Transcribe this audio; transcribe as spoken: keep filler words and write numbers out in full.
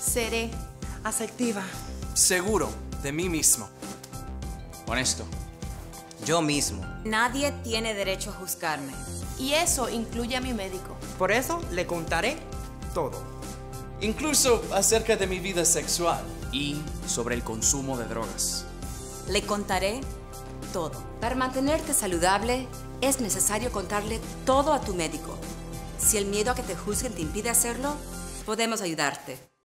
Seré asertiva, seguro de mí mismo, honesto, yo mismo. Nadie tiene derecho a juzgarme. y eso incluye a mi médico. por eso le contaré todo. incluso acerca de mi vida sexual. Y sobre el consumo de drogas. Le contaré todo. Para mantenerte saludable, es necesario contarle todo a tu médico. Si el miedo a que te juzguen te impide hacerlo, podemos ayudarte.